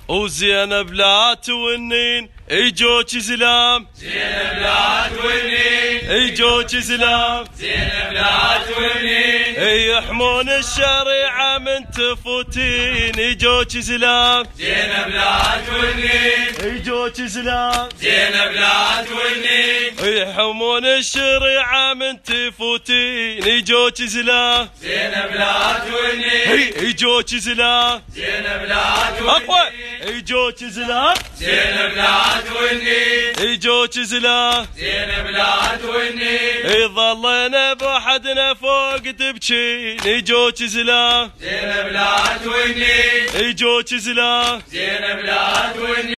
وزينب لا تونين ايجوك زلام، زينب لا تونين ايجوك زلام، زينب لا تونين يحمون الشريعة من تفوتين ايجوك زلام، زينب لا تونين ايجوك زلام، زينب لا تونين يحمون الشريعة من تفوتين ايجوك زلام، زينب لا تونين ايجوك زلام، زينب لا تونين اقوى ايجوك زلام، زينب لا تونين ايجوك زلام، زينب لا تونين ظلينا بوحدنا فوق تبكين ايجوك زلام، زينب لا تونين ايجوك زلام، زينب لا تونين